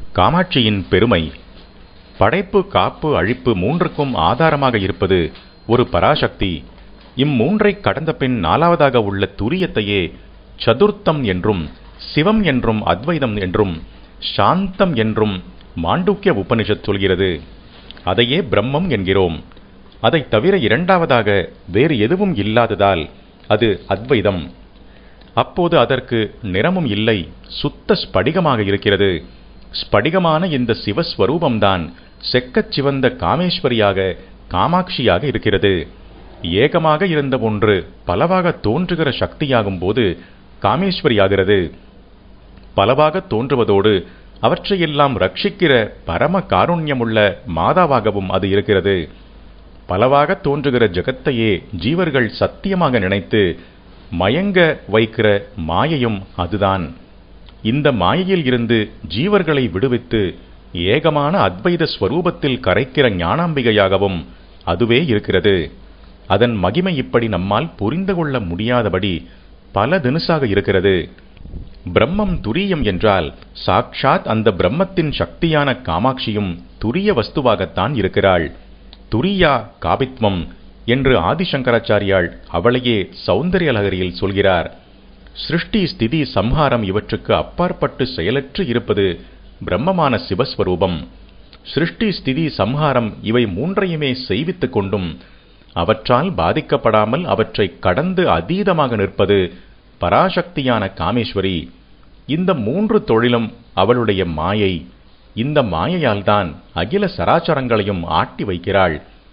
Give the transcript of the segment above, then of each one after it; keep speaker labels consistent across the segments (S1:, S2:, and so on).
S1: காமாட்சியின் பெருமை. படைப்பு, காப்பு, அழிப்பு மூன்றுக்கும் ஆதாரமாக இருப்பது ஒரு பராசக்தி. இம்மூன்றை கடந்த பின் நாலாவதாக உள்ள துரியத்தையே சதுர்த்தம் என்றும், சிவம் என்றும், அத்வைதம் என்றும், சாந்தம் என்றும் மாண்டூக்கிய உபனிஷத் சொல்கிறது. அதையே பிரம்மம் என்கிறோம். அதைத் தவிர இரண்டாவதாக வேறு எதுவும் இல்லாததால் அது அத்வைதம். அப்போது அதற்கு நிறமும் இல்லை, சுத்த ஸ்படிகமாக இருக்கிறது. ஸ்படிகமான இந்த சிவஸ்வரூபம்தான் செக்கச் சிவந்த காமேஸ்வரியாக, காமாட்சியாக இருக்கிறது. ஏகமாக இருந்த ஒன்று பலவாக தோன்றுகிற சக்தியாகும் போது காமேஸ்வரியாகிறது. பலவாக தோன்றுவதோடு அவற்றையெல்லாம் ரட்சிக்கிற பரம காருண்யமுள்ள மாதாவாகவும் அது இருக்கிறது. பலவாக தோன்றுகிற ஜகத்தையே ஜீவர்கள் சத்தியமாக நினைத்து மயங்க வைக்கிற மாயையும் அதுதான். இந்த மாயையில் இருந்து ஜீவர்களை விடுவித்து ஏகமான அத்வைத ஸ்வரூபத்தில் கரைக்கிற ஞானாம்பிகையாகவும் அதுவே இருக்கிறது. அதன் மகிமை இப்படி நம்மால் புரிந்து கொள்ள முடியாதபடி பல தினுசாக இருக்கிறது. பிரம்மம் துரியம் என்றால் சாக்ஷாத் அந்த பிரம்மத்தின் சக்தியான காமாட்சியும் துரிய வஸ்துவாகத்தான் இருக்கிறாள். துரியா காபித்வம் என்று ஆதிசங்கராச்சாரியால் அவளையே சௌந்தர்யலகரியில் சொல்கிறார். சிருஷ்டி, ஸ்திதி, சம்ஹாரம் இவற்றுக்கு அப்பாற்பட்டு செயலற்று இருப்பது பிரம்மமான சிவஸ்வரூபம். சிருஷ்டி, ஸ்திதி, சம்ஹாரம் இவை மூன்றையுமே செய்வித்துக் கொண்டும் அவற்றால் பாதிக்கப்படாமல் அவற்றை கடந்து அதீதமாக நிற்பது பராசக்தியான காமேஸ்வரி. இந்த மூன்று தொழிலும் அவளுடைய மாயை. இந்த மாயையால்தான் அகில சராச்சரங்களையும் ஆட்டி வைக்கிறாள்.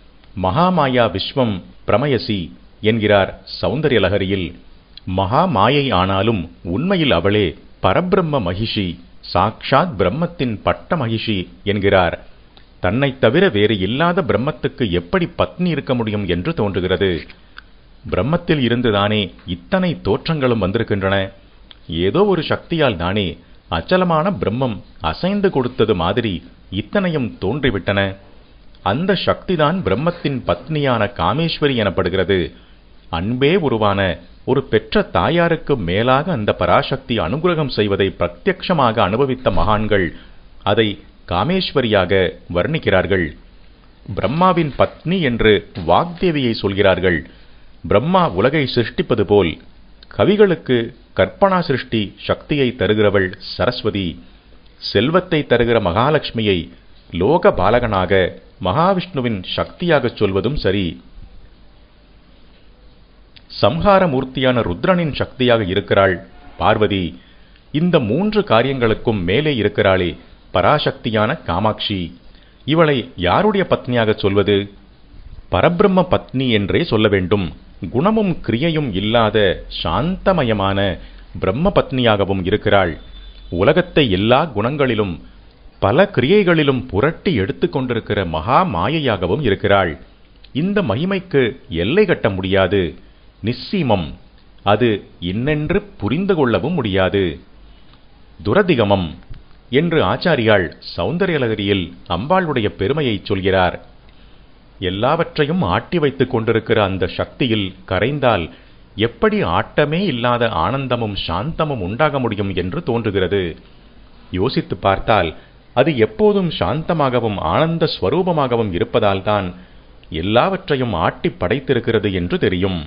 S1: மகாமாயா விஸ்வம் பிரமயசி என்கிறார் சௌந்தர்யலகரியில். மகா மாயை ஆனாலும் உண்மையில் அவளே பரபிரம்ம மகிஷி, சாக்ஷாத் பிரம்மத்தின் பட்ட மகிஷி என்கிறார். தன்னை தவிர வேறு இல்லாத பிரம்மத்துக்கு எப்படி பத்னி இருக்க முடியும் என்று தோன்றுகிறது. பிரம்மத்தில் இருந்துதானே இத்தனை தோற்றங்களும் வந்திருக்கின்றன. ஏதோ ஒரு சக்தியால் தானே அச்சலமான பிரம்மம் அசைந்து கொடுத்தது மாதிரி இத்தனையும் தோன்றிவிட்டன. அந்த சக்திதான் பிரம்மத்தின் பத்னியான காமேஸ்வரி எனப்படுகிறது. அன்பே உருவான ஒரு பெற்ற தாயாருக்கு மேலாக அந்த பராசக்தி அனுகிரகம் செய்வதை பிரத்யக்ஷமாக அனுபவித்த மகான்கள் அதை காமேஸ்வரியாக வர்ணிக்கிறார்கள். பிரம்மாவின் பத்னி என்று வாக்தேவியை சொல்கிறார்கள். பிரம்மா உலகை சிருஷ்டிப்பது போல் கவிகளுக்கு கற்பனா சிருஷ்டி சக்தியை தருகிறவள் சரஸ்வதி. செல்வத்தை தருகிற மகாலட்சுமியை லோக பாலகனாக மகாவிஷ்ணுவின் சக்தியாகச் சொல்வதும் சரி. சம்ஹார மூர்த்தியான ருத்ரனின் சக்தியாக இருக்கிறாள் பார்வதி. இந்த மூன்று காரியங்களுக்கும் மேலே இருக்கிறாளே பராசக்தியான காமாட்சி. இவளை யாருடைய பத்னியாக சொல்வது? பரபிரம்ம பத்னி என்றே சொல்ல வேண்டும். குணமும் கிரியையும் இல்லாத சாந்தமயமான பிரம்ம பத்னியாகவும் இருக்கிறாள். உலகத்தை எல்லா குணங்களிலும் பல கிரியைகளிலும் புரட்டி எடுத்து கொண்டிருக்கிற மகா மாயையாகவும் இருக்கிறாள். இந்த மகிமைக்கு எல்லை கட்ட முடியாது, நிச்சீமம். அது இன்னென்று புரிந்து கொள்ளவும் முடியாது. துரதிகமம் என்று ஆச்சாரியால் சௌந்தர்யலகரியில் அம்பாளுடைய பெருமையைச் சொல்கிறார். எல்லாவற்றையும் ஆட்டி வைத்துக் கொண்டிருக்கிற அந்த சக்தியில் கரைந்தால் எப்படி ஆட்டமே இல்லாத ஆனந்தமும் சாந்தமும் உண்டாக முடியும் என்று தோன்றுகிறது. யோசித்து பார்த்தால் அது எப்போதும் சாந்தமாகவும் ஆனந்த ஸ்வரூபமாகவும் இருப்பதால்தான் எல்லாவற்றையும் ஆட்டி படைத்திருக்கிறது என்று தெரியும்.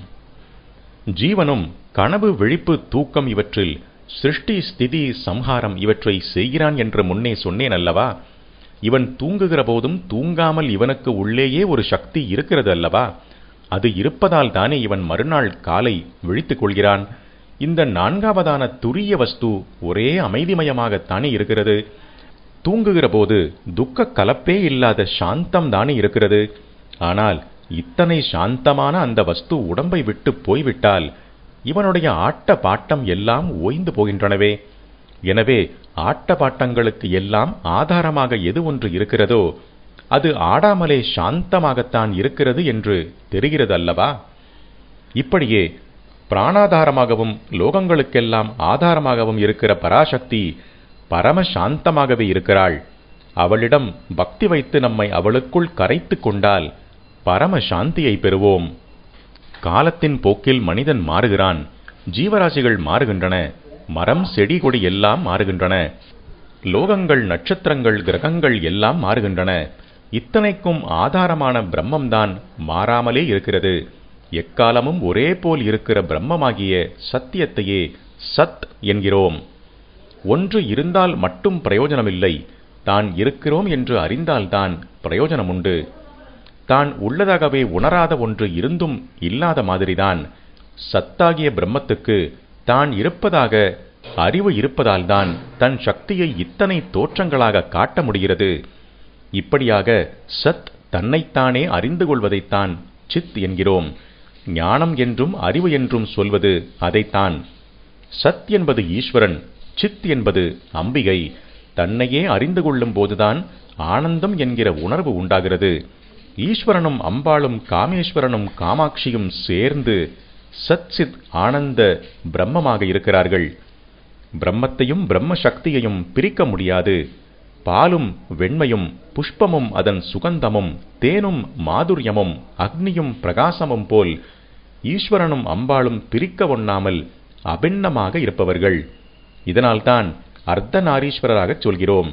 S1: ஜீவனும் கனவு, விழிப்பு, தூக்கம் இவற்றில் சிருஷ்டி, ஸ்திதி, சம்ஹாரம் இவற்றை செய்கிறான் என்று முன்னே சொன்னேன் அல்லவா? இவன் தூங்குகிற போதும் தூங்காமல் இவனுக்கு உள்ளேயே ஒரு சக்தி இருக்கிறது அல்லவா? அது இருப்பதால் தானே இவன் மறுநாள் காலை விழித்துக் கொள்கிறான். இந்த நான்காவதான துரிய வஸ்து ஒரே அமைதிமயமாகத்தானே இருக்கிறது. தூங்குகிற போது துக்க கலப்பே இல்லாத சாந்தம் தானே இருக்கிறது. ஆனால் இத்தனை சாந்தமான அந்த வஸ்து உடம்பை விட்டு போய்விட்டால் இவனுடைய ஆட்ட பாட்டம் எல்லாம் ஓய்ந்து போகின்றனவே. எனவே ஆட்ட பாட்டங்களுக்கு எல்லாம் ஆதாரமாக எது ஒன்று இருக்கிறதோ அது ஆடாமலே சாந்தமாகத்தான் இருக்கிறது என்று தெரிகிறது அல்லவா? இப்படியே பிராணாதாரமாகவும் லோகங்களுக்கெல்லாம் ஆதாரமாகவும் இருக்கிற பராசக்தி பரம சாந்தமாகவே இருக்கிறாள். அவளிடம் பக்தி வைத்து நம்மை அவளுக்குள் கரைத்து கொண்டால் பரம சாந்தியை பெறுவோம். காலத்தின் போக்கில் மனிதன் மாறுகிறான், ஜீவராசிகள் மாறுகின்றன, மரம், செடி, கொடி எல்லாம் மாறுகின்றன. லோகங்கள், நட்சத்திரங்கள், கிரகங்கள் எல்லாம் மாறுகின்றன. இத்தனைக்கும் ஆதாரமான பிரம்மம்தான் மாறாமலே இருக்கிறது. எக்காலமும் ஒரே போல் இருக்கிற பிரம்மமாகிய சத்தியத்தையே சத் என்கிறோம். ஒன்று இருந்தால் மட்டும் பிரயோஜனமில்லை, தான் இருக்கிறோம் என்று அறிந்தால்தான் பிரயோஜனமுண்டு. தான் உள்ளதாகவே உணராத ஒன்று இருந்தும் இல்லாத மாதிரிதான் சத்தாகிய பிரம்மத்துக்கு தான் இருப்பதாக அறிவு இருப்பதால்தான் தன் சக்தியை இத்தனை தோற்றங்களாக காட்ட முடிகிறது. இப்படியாக சத் தன்னைத்தானே அறிந்து கொள்வதைத்தான் சித் என்கிறோம். ஞானம் என்றும் அறிவு என்றும் சொல்வது அதைத்தான். சத் என்பது ஈஸ்வரன், சித் என்பது அம்பிகை. தன்னையே அறிந்து கொள்ளும் போதுதான் ஆனந்தம் என்கிற உணர்வு உண்டாகிறது. ஈஸ்வரனும் அம்பாளும் காமேஸ்வரனும் காமாட்சியும் சேர்ந்து சத் சித் ஆனந்த பிரம்மமாக இருக்கிறார்கள். பிரம்மத்தையும் பிரம்ம சக்தியையும் பிரிக்க முடியாது. பாலும் வெண்மையும், புஷ்பமும் அதன் சுகந்தமும், தேனும் மாதுரியமும், அக்னியும் பிரகாசமும் போல் ஈஸ்வரனும் அம்பாளும் பிரிக்க ஒண்ணாமல் அபிண்ணமாக இருப்பவர்கள். இதனால்தான் அர்த்தநாரீஸ்வரராகச் சொல்கிறோம்.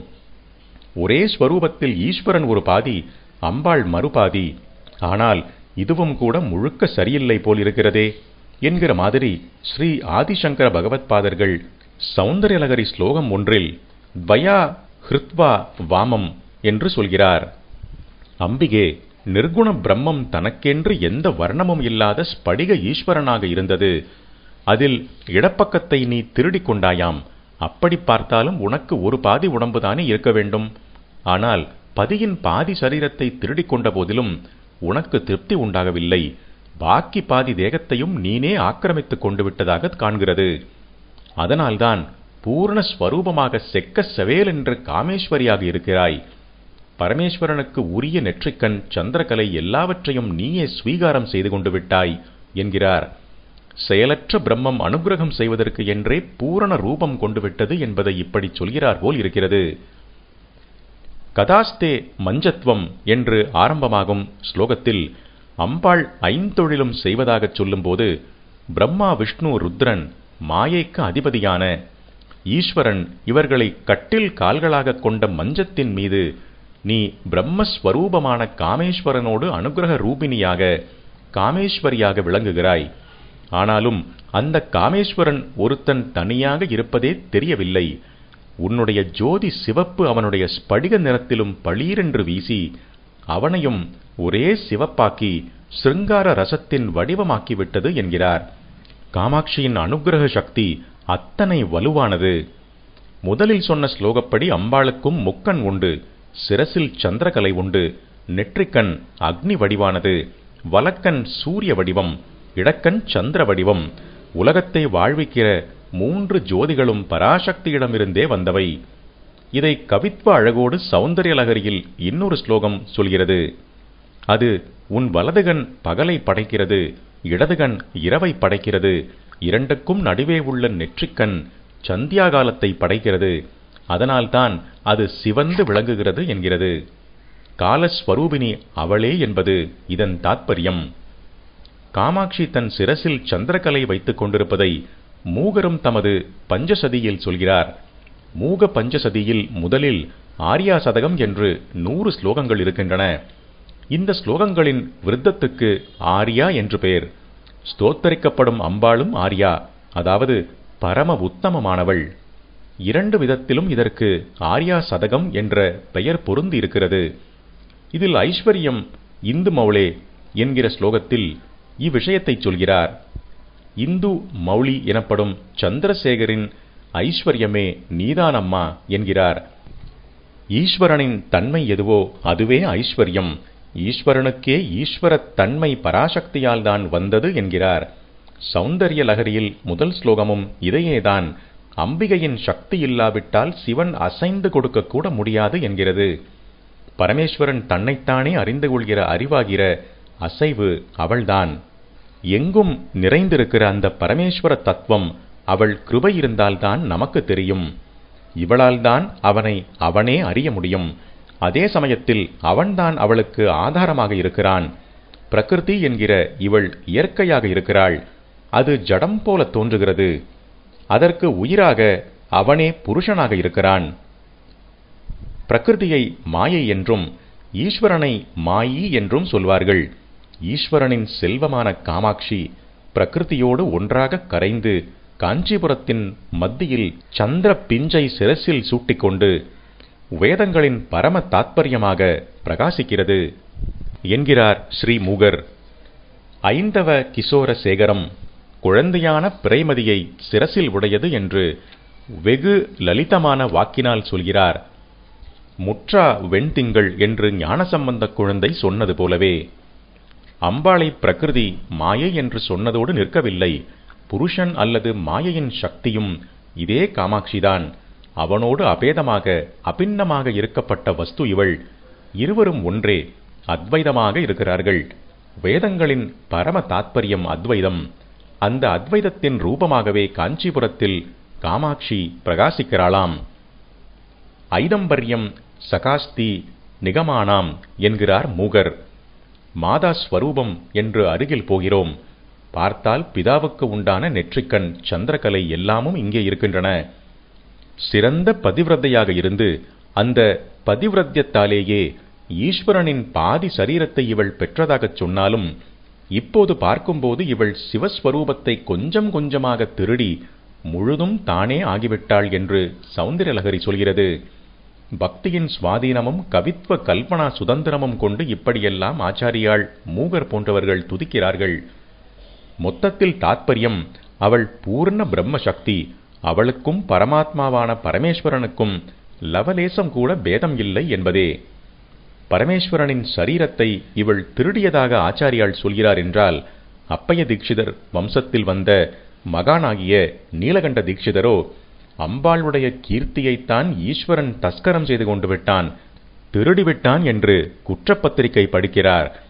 S1: ஒரே ஸ்வரூபத்தில் ஈஸ்வரன் ஒரு பாதி, அம்பாள் மறுபாதி. ஆனால் இதுவும் கூட முழுக்க சரியில்லை போல் இருக்கிறதே என்கிற மாதிரி ஸ்ரீ ஆதிசங்கர பகவத்பாதர்கள் சௌந்தர்யலகரி ஸ்லோகம் ஒன்றில் துவயா ஹிருத்வா வாமம் என்று சொல்கிறார். அம்பிகே, நிர்குண பிரம்மம் தனக்கென்று எந்த வர்ணமும் இல்லாத ஸ்படிக ஈஸ்வரனாக இருந்தது. அதில் இடப்பக்கத்தை நீ திருடிக் கொண்டாயாம். அப்படி பார்த்தாலும் உனக்கு ஒரு பாதி உடம்புதானே இருக்க வேண்டும். ஆனால் பதியின் பாதி சரீரத்தை திருடிக் கொண்ட போதிலும் உனக்கு திருப்தி உண்டாகவில்லை. பாக்கி பாதி தேகத்தையும் நீனே ஆக்கிரமித்துக் கொண்டு விட்டதாக காண்கிறது. அதனால்தான் பூர்ண ஸ்வரூபமாக செக்க செவேல் என்று காமேஸ்வரியாக இருக்கிறாய். பரமேஸ்வரனுக்கு உரிய நெற்றிக்கண், சந்திரகலை எல்லாவற்றையும் நீயே ஸ்வீகாரம் செய்து கொண்டு விட்டாய் என்கிறார். செயலற்ற பிரம்மம் அனுகிரகம் செய்வதற்கு என்றே பூரண ரூபம் கொண்டு விட்டது என்பதை இப்படி சொல்கிறார் போல் இருக்கிறது. கதாஸ்தே மஞ்சத்வம் என்று ஆரம்பமாகும் ஸ்லோகத்தில் அம்பாள் ஐந்தொழிலும் செய்வதாகச் சொல்லும்போது பிரம்மா, விஷ்ணு, ருத்ரன், மாயைக்கு அதிபதியான ஈஸ்வரன் இவர்களை கட்டில் கால்களாக கொண்ட மஞ்சத்தின் மீது நீ பிரம்மஸ்வரூபமான காமேஸ்வரனோடு அனுகிரக ரூபிணியாக, காமேஸ்வரியாக விளங்குகிறாய். ஆனாலும் அந்த காமேஸ்வரன் ஒருத்தன் தனியாக இருப்பதே தெரியவில்லை. உன்னுடைய ஜோதி சிவப்பு அவனுடைய ஸ்படிக நிறத்திலும் பளீரென்று வீசி அவனையும் ஒரே சிவப்பாக்கி சிருங்கார ரசத்தின் வடிவமாக்கிவிட்டது என்கிறார். காமாட்சியின் அனுகிரக சக்தி அத்தனை வலுவானது. முதலில் சொன்ன ஸ்லோகப்படி அம்பாளுக்கும் முக்கண் உண்டு, சிரசில் சந்திரகலை உண்டு, நெற்றிக்கண் அக்னி வடிவானது, வலக்கண் சூரிய வடிவம், இடக்கண் சந்திர வடிவம். உலகத்தை வாழ்விக்கிற மூன்று ஜோதிகளும் பராசக்தியிடமிருந்தே வந்தவை. இதை கவித்வ அழகோடு சௌந்தர்யலகரியில் இன்னொரு ஸ்லோகம் சொல்கிறது. அது உன் வலதுகண் பகலை படைக்கிறது, இடதுகண் இரவை படைக்கிறது, இரண்டுக்கும் நடுவே உள்ள நெற்றிக்கண் சந்தியாகாலத்தை படைக்கிறது. அதனால்தான் அது சிவந்து விளங்குகிறது என்கிறது. காலஸ்வரூபிணி அவளே என்பது இதன் தாத்பரியம். காமாட்சி தன் சிரசில் சந்திரகலை வைத்துக் கொண்டிருப்பதை மூகரும் தமது பஞ்சசதியில் சொல்கிறார். மூக பஞ்சசதியில் முதலில் ஆர்யா சதகம் என்று 100 ஸ்லோகங்கள் இருக்கின்றன. இந்த ஸ்லோகங்களின் விருத்தத்துக்கு ஆர்யா என்று பெயர். ஸ்தோத்தரிக்கப்படும் அம்பாளும் ஆர்யா, அதாவது பரம உத்தமமானவள். 2 விதத்திலும் இதற்கு ஆர்யா சதகம் என்ற பெயர் பொருந்தி இருக்கிறது. இதில் ஐஸ்வர்யம் இந்து மௌளே என்கிற ஸ்லோகத்தில் இவ்விஷயத்தை சொல்கிறார். இந்து மௌளி எனப்படும் சந்திரசேகரின் ஐஸ்வர்யமே நீதானம்மா என்கிறார். ஈஸ்வரனின் தன்மை எதுவோ அதுவே ஐஸ்வர்யம். ஈஸ்வரனுக்கே ஈஸ்வரத் தன்மை பராசக்தியால் தான் வந்தது என்கிறார். சௌந்தர்ய லகரியில் முதல் ஸ்லோகமும் இதையேதான். அம்பிகையின் சக்தி இல்லாவிட்டால் சிவன் அசைந்து கொடுக்கக்கூட முடியாது என்கிறது. பரமேஸ்வரன் தன்னைத்தானே அறிந்து கொள்கிற அறிவாகிற அசைவு அவள்தான். எங்கும் நிறைந்திருக்கிற அந்த பரமேஸ்வர தத்துவம் அவள் கிருபை இருந்தால்தான் நமக்கு தெரியும். இவளால்தான் அவனை அவனே அறிய முடியும். அதே சமயத்தில் அவன்தான் அவளுக்கு ஆதாரமாக இருக்கிறான். பிரகிருதி என்கிற இவள் இயற்கையாக இருக்கிறாள். அது ஜடம் போல தோன்றுகிறது. அதற்கு உயிராக அவனே புருஷனாக இருக்கிறான். பிரகிருதியை மாயை என்றும் ஈஸ்வரனை மாயி என்றும் சொல்வார்கள். ஈஸ்வரனின் செல்வமான காமாட்சி பிரகிருதியோடு ஒன்றாக கரைந்து காஞ்சிபுரத்தின் மத்தியில் சந்திர பிஞ்சை சிரசில் சூட்டிக்கொண்டு வேதங்களின் பரம தாத்பரியமாக பிரகாசிக்கிறது என்கிறார் ஸ்ரீ மூகர். ஐந்தவ கிசோர சேகரம் குழந்தையான பிறைமதியை சிரசில் உடையது என்று வெகு லலிதமான வாக்கினால் சொல்கிறார். முற்றா வெண்திங்கள் என்று ஞானசம்பந்த குழந்தை சொன்னது போலவே அம்பாளை பிரகிருதி மாயை என்று சொன்னதோடு நிற்கவில்லை. புருஷன் அல்லது மாயையின் சக்தியும் இதே காமாட்சிதான். அவனோடு அபேதமாக அபின்னமாக இருக்கப்பட்ட வஸ்து இவள். இருவரும் ஒன்றே, அத்வைதமாக இருக்கிறார்கள். வேதங்களின் பரம தாத்பரியம் அத்வைதம். அந்த அத்வைதத்தின் ரூபமாகவே காஞ்சிபுரத்தில் காமாட்சி பிரகாசிக்கிறாளாம். ஐதம்பர்யம் சகாஸ்தி நிகமானாம் என்கிறார் மூகர். மாதா ஸ்வரூபம் என்று அருகில் போகிறோம். பார்த்தால் பிதாவுக்கு உண்டான நெற்றிக்கண் சந்திரகலை எல்லாமும் இங்கே இருக்கின்றன. சிறந்த பதிவிரதையாக இருந்து அந்த பதிவிரத்தியத்தாலேயே ஈஸ்வரனின் பாதி சரீரத்தை இவள் பெற்றதாகச் சொன்னாலும் இப்போது பார்க்கும்போது இவள் சிவஸ்வரூபத்தை கொஞ்சம் கொஞ்சமாக திருடி முழுதும் தானே ஆகிவிட்டாள் என்று சௌந்தரலகரி சொல்கிறது. பக்தியின் சுவாதீனமும் கவித்துவ கல்பனா சுதந்திரமும் கொண்டு இப்படியெல்லாம் ஆச்சாரியாள் மூகர் போன்றவர்கள் துதிக்கிறார்கள். மொத்தத்தில் தாத்பரியம் அவள் பூர்ண பிரம்ம சக்தி. அவளுக்கும் பரமாத்மாவான பரமேஸ்வரனுக்கும் லவலேசம் கூட பேதம் இல்லை என்பதே. பரமேஸ்வரனின் சரீரத்தை இவள் திருடியதாக ஆச்சாரியாள் சொல்கிறார் என்றால், அப்பைய தீட்சிதர் வம்சத்தில் வந்த மகானாகிய நீலகண்ட தீட்சிதரோ அம்பாளுடைய கீர்த்தியைத்தான் ஈஸ்வரன் தஸ்கரம் செய்து கொண்டு விட்டான், திருடிவிட்டான் என்று குற்றப்பத்திரிகை படிக்கிறார்.